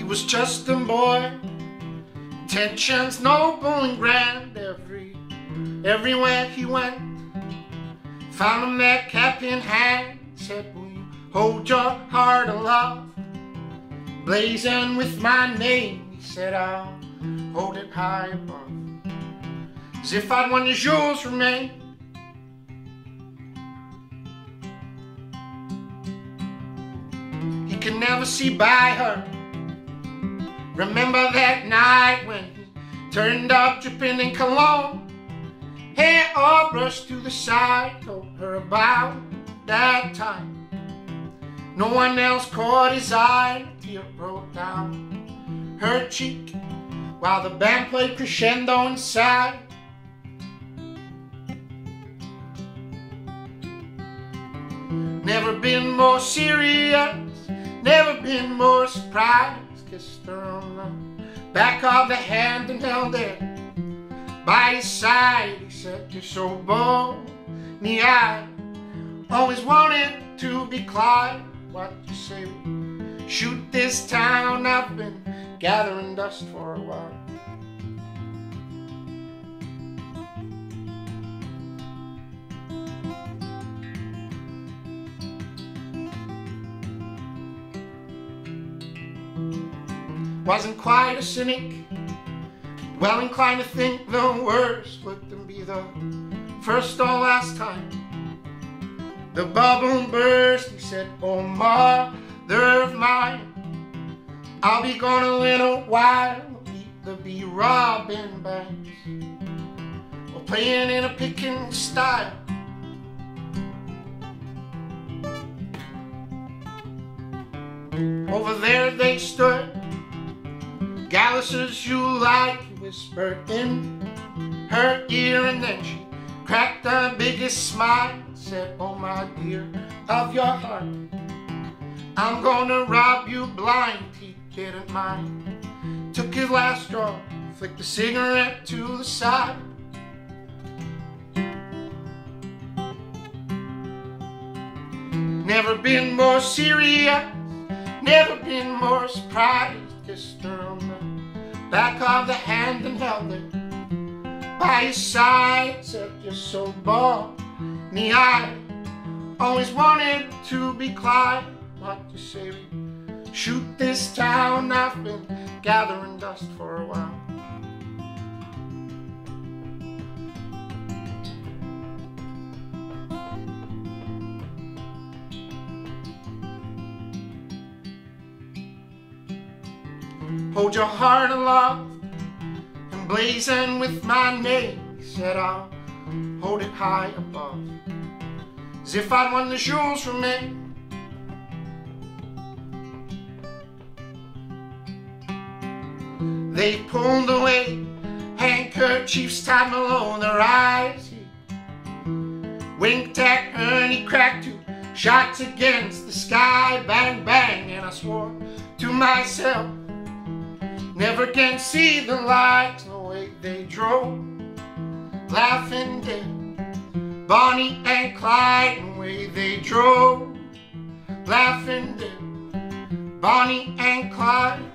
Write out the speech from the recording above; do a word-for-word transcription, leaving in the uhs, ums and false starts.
He was just a boy, intentions noble and grand. Every, everywhere he went, found him there cap in hand. Said, will you hold your heart aloft, blazing with my name? He said, I'll hold it high above, as if I'd won the jewels remain. He could never see by her. Remember that night when he turned up dripping in cologne, hair all brushed to the side. Told her about that time. No one else caught his eye. A tear rolled down her cheek while the band played crescendo inside. Never been more serious, never been more surprised. Kissed her on the back of the hand and held it by his side. He said, you're so bony, I always wanted to be Clyde. What you say we shoot this town? I've been gathering dust for a while. Wasn't quite a cynic, well inclined to think the worst wouldn't be the first or last time. The bubble burst. He said, oh mother of mine, I'll be gone a little while. Either be robbing banks or playing in a picking style. Over there they stood, gallus as you like. He whispered in her ear, and then she cracked the biggest smile. Said, oh my dear, of your heart, I'm gonna rob you blind. He didn't mind, took his last straw, flicked the cigarette to the side. Never been more serious, never been more surprised. Kissed her on the back of the hand and held it by his side. Said, you're so bony, I always wanted to be Clyde. What you say we shoot this town? I've been gathering dust for a while. Hold your heart aloft and blazing with my name. He said, I'll hold it high above, as if I'd won the jewels from me. They pulled away handkerchiefs tied below their eyes. He winked at her and he cracked two shots against the sky. Bang, bang, and I swore to myself, never can see the lights. No way they drove, laughing dead, Bonnie and Clyde. No way they drove, laughing dead, Bonnie and Clyde.